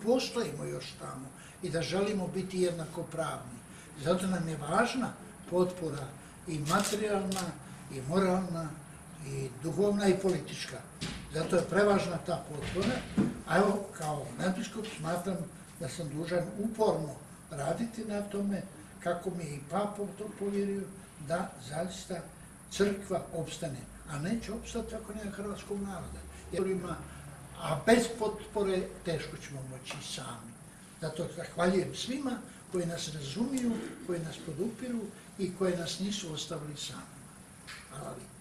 postojimo još tamo i da želimo biti jednakopravni. Zato nam je važna potpora i materijalna, i moralna, i duhovna, i politička. Zato je prevažna ta potpora, a evo, kao nadbiskup smatram da sam dužan uporno raditi na tome, kako mi je i Papa to povjerio, da zaista crkva opstane, a neće opstati ako nema hrvatskog naroda. A bez potpore teško ćemo moći sami. Zato zahvaljujem svima koji nas razumiju, koji nas podupiru i koji nas nisu ostavili sami. Hvala.